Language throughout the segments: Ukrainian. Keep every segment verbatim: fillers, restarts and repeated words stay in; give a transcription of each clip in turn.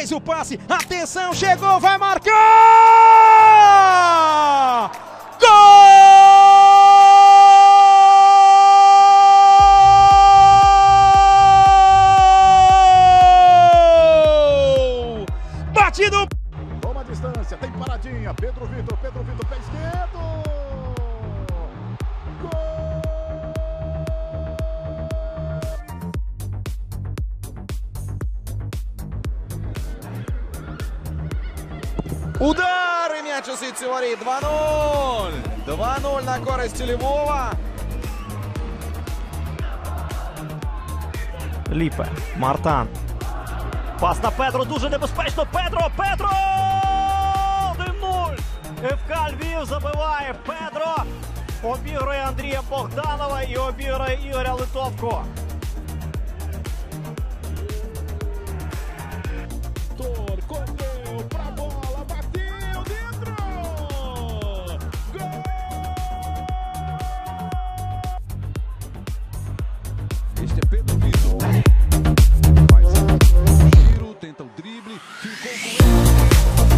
faz o passe, atenção, chegou, vai marcar! Gol! Batido! Toma distância, tem paradinha, Pedro Vitor, Pedro Vitor, pé esquerdo! Удар! І м'яч у сітці воріт. два нуль. два нуль на користь Львова. Ліпе. Мартан. Пас на Петро. Дуже небезпечно. Петро! Петро! один нуль. ФК Львів забиває. Петро обігрує Андрія Богданова і обігрує Ігоря Литовко. Correu pra bola, bateu dentro! Gol! Este é Pedro Vitor. Faz o giro, tenta o drible, ficou com ele.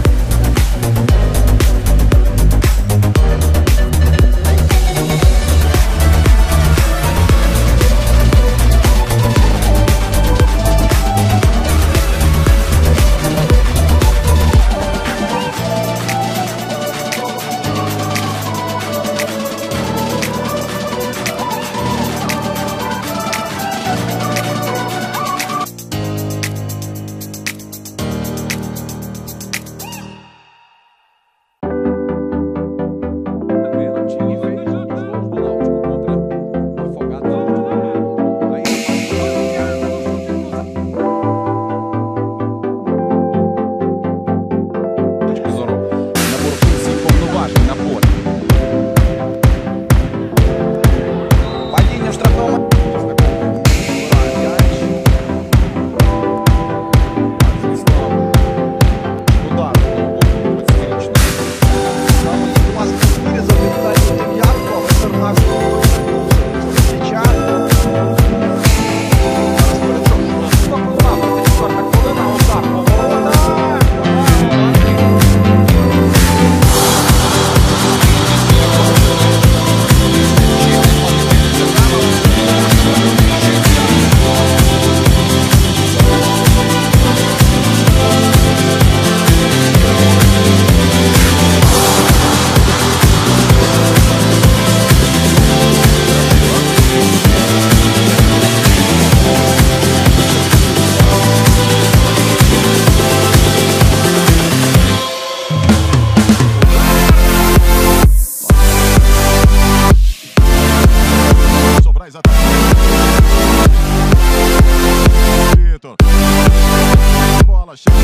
Bola chega.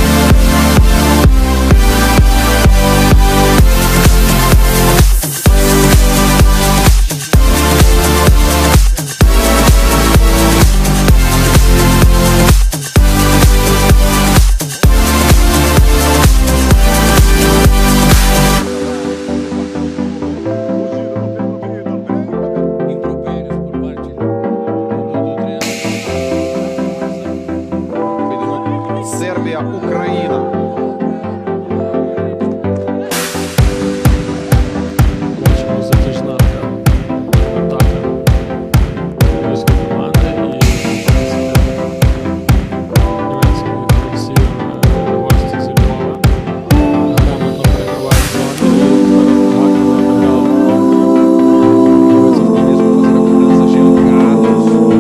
Україна.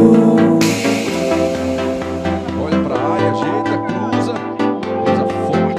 Olha pra área, ajeita, cruza, cruza, fogo.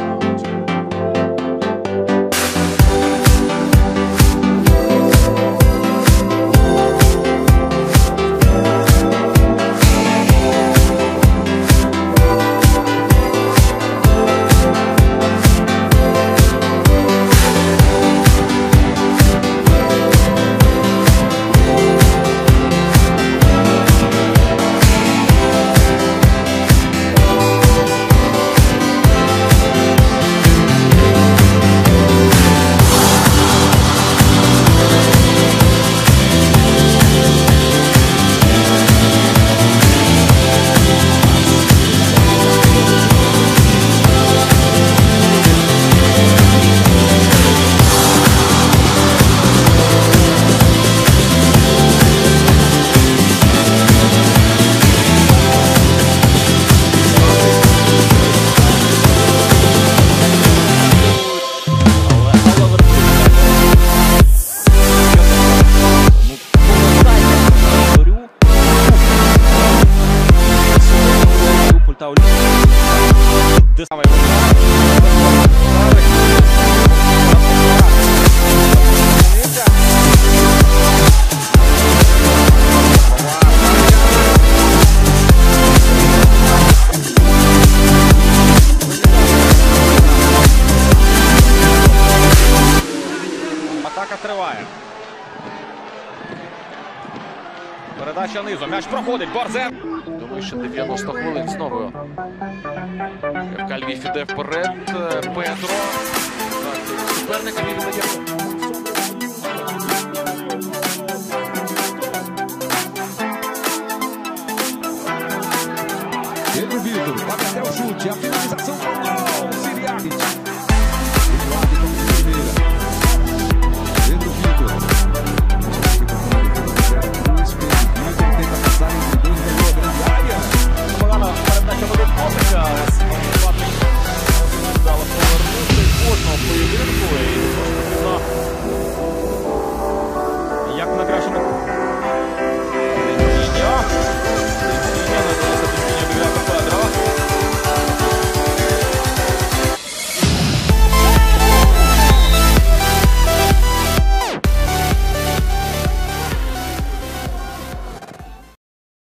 Атака триває. Передача низу. М'яч проходить. Борзен. Думаю, що дев'яносто хвилин знову. еф ка Львів іде вперед. Петро. Суперникам і віддає. Pedro Vitor, vai até o chute, a finalização.